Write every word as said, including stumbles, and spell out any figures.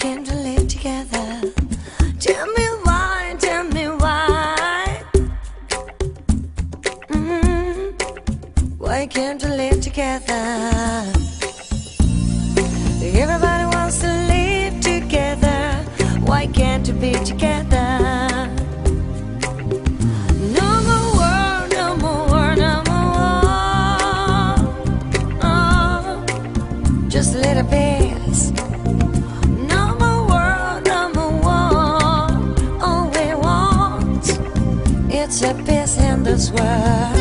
can't we live together? Tell me why, tell me why. Mm-hmm. Why can't we live together? Everybody wants to live together. Why can't we be together? No more war, no more war, no more war. Oh, just a little peace. No more war, no more war. All we want, it's a peace in this world.